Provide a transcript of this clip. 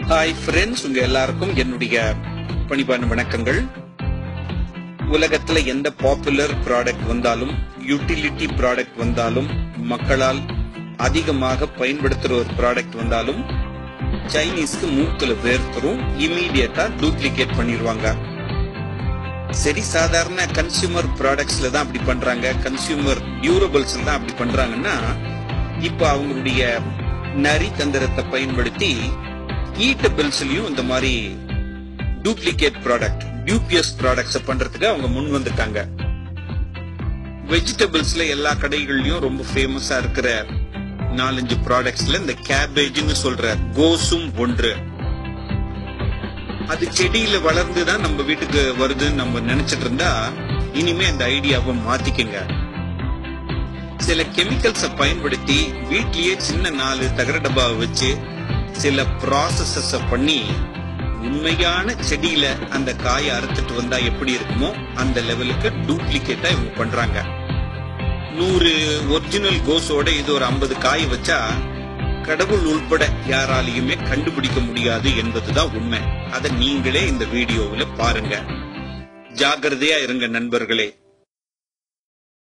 Hi friends, உங்க எல்லாருக்கும் என்னுடைய பணிவான வணக்கங்கள். உலகத்துல எந்த பாப்புலர் ப்ராடக்ட் வந்தாலும், யூட்டிலிட்டி ப்ராடக்ட் வந்தாலும், மக்களால் அதிகமாக பயன்படுத்துற ஒரு ப்ராடக்ட் வந்தாலும் சைனீஸ்க்கு மூக்குல வேர்த்தரும் இமீடியட்டா டூப்ளிகேட் பண்ணிடுவாங்க. சரி, சாதாரண கன்சியூமர் ப்ராடக்ட்ஸ்ல தான் அப்படி பண்றாங்க, கன்சியூமர் டியூரபிள்ஸ்ல தான் அப்படி பண்றாங்கன்னா, இப்ப அவங்களுடைய நரி தந்திரத்தை பயன்படுத்தி ஈட்டபிள்ஸ்லயும் இந்த மாதிரி டூப்ளிகேட் ப்ராடக்ட், டியூபியஸ் ப்ராடக்ட்ஸ் பண்றதுக்கு அவங்க முன் வந்திருக்காங்க. வெஜிடபிள்ஸ்ல எல்லா கடைகள்லயும் ரொம்ப ஃபேமஸா இருக்கிற 4-5 ப்ராடக்ட்ஸ்ல இந்த கேபேஜ்னு சொல்ற கோசும் ஒன்று. அது செடியில வளர்ந்துதான் நம்ம வீட்டுக்கு வருதுன்னு நம்ம நினைச்சிட்டு இருந்தா இனிமே அந்த ஐடியாவை மாத்திக்கங்க. சில கெமிக்கல்ஸ பயன்படுத்தி வீட்லயே சின்ன 4 தகர டப்பாவை வச்சு சில ப்ராசஸ பண்ணி உண்மையான செடியில அந்த காயை அறுத்துட்டு வந்தா எப்படி இருக்குமோ அந்த லெவலுக்கு டூப்ளிகேட்டா இவங்க பண்றாங்க. 100 ஒரிஜினல் கோஸோட இது ஒரு 50 காய் வச்சா கடவுள் உள்பட யாராலையுமே கண்டுபிடிக்க முடியாது என்பதுதான் உண்மை. அதை நீங்களே இந்த வீடியோவில் பாருங்க. ஜாக்கிரதையா இருங்க நண்பர்களே.